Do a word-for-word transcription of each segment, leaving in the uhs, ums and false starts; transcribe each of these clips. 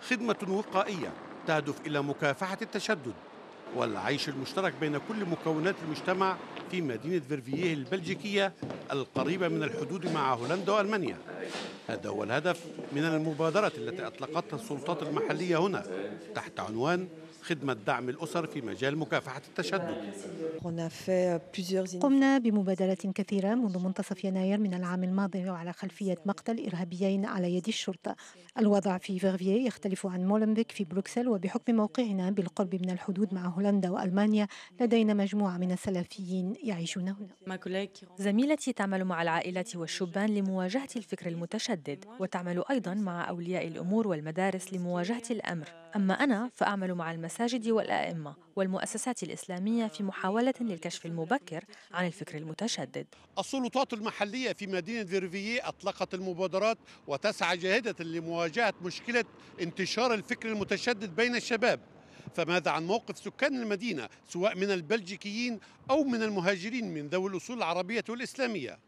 خدمة وقائية تهدف إلى مكافحة التشدد والعيش المشترك بين كل مكونات المجتمع في مدينة فيرفييه البلجيكية القريبة من الحدود مع هولندا وألمانيا. هذا هو الهدف من المبادرة التي أطلقتها السلطات المحلية هنا تحت عنوان خدمة دعم الأسر في مجال مكافحة التشدد. قمنا بمبادرة كثيرة منذ منتصف يناير من العام الماضي وعلى خلفية مقتل إرهابيين على يد الشرطة. الوضع في فيرفييه يختلف عن مولنبيك في بروكسل، وبحكم موقعنا بالقرب من الحدود مع هولندا وألمانيا لدينا مجموعة من السلفيين يعيشون هنا. زميلتي تعمل مع العائلات والشبان لمواجهة الفكر المتشدد، وتعمل أيضا مع أولياء الأمور والمدارس لمواجهة الأمر. أما أنا فأعمل مع المساجد والآئمة والمؤسسات الإسلامية في محاولة للكشف المبكر عن الفكر المتشدد. السلطات المحلية في مدينة فيرفييه أطلقت المبادرات وتسعى جاهدة لمواجهة مشكلة انتشار الفكر المتشدد بين الشباب. فماذا عن موقف سكان المدينة سواء من البلجيكيين أو من المهاجرين من ذوي الأصول العربية والإسلامية؟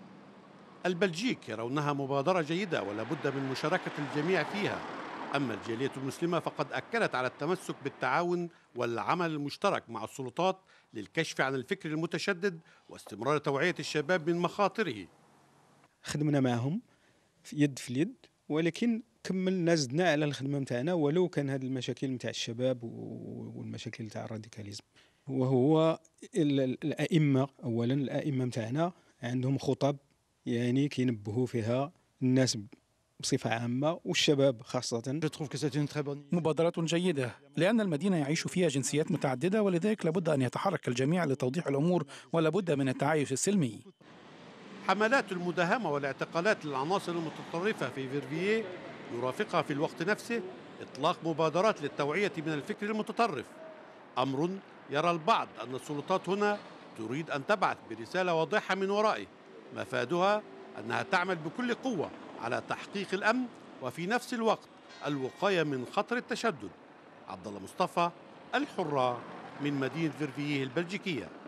البلجيك يرونها مبادرة جيدة ولا بد من مشاركة الجميع فيها. أما الجالية المسلمة فقد أكدت على التمسك بالتعاون والعمل المشترك مع السلطات للكشف عن الفكر المتشدد واستمرار توعية الشباب من مخاطره. خدمنا معهم في يد في اليد، ولكن كملنا زدنا على الخدمة متاعنا ولو كان هذه المشاكل متاع الشباب والمشاكل تاع الراديكاليزم. وهو الأئمة، أولا الأئمة متاعنا عندهم خطب يعني كينبهوا فيها الناس بصفة عامة والشباب خاصة. مبادرة جيدة لأن المدينة يعيش فيها جنسيات متعددة، ولذلك لابد أن يتحرك الجميع لتوضيح الأمور ولابد من التعايش السلمي. حملات المداهمة والاعتقالات للعناصر المتطرفة في فيرفييه يرافقها في الوقت نفسه إطلاق مبادرات للتوعية من الفكر المتطرف، أمر يرى البعض أن السلطات هنا تريد أن تبعث برسالة واضحة من ورائه مفادها أنها تعمل بكل قوة على تحقيق الأمن وفي نفس الوقت الوقاية من خطر التشدد. عبد الله مصطفى، الحرة، من مدينة فيرفييه البلجيكية.